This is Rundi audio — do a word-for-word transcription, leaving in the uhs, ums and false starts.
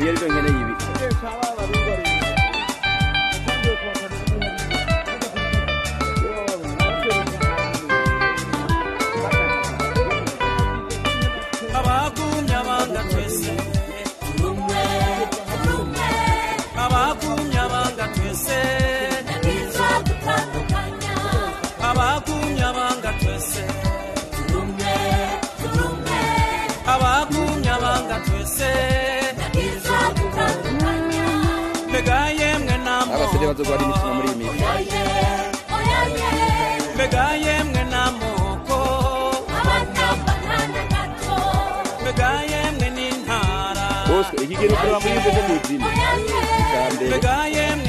yari ngene yibi abagumya banga twese rumwe rumwe abagumya banga twese nabizwa gutandukanya abagumya banga twese rumwe rumwe abagumya banga twese nabizwa gutandukanya megaye mwe namo abasore bazogwara imikino muri iyi minsi oyaye megaye mwe namo ko abantamba nane gato megaye mwe n'intara bose ikigero kuri bamwe y'ibyo n'izindi megaye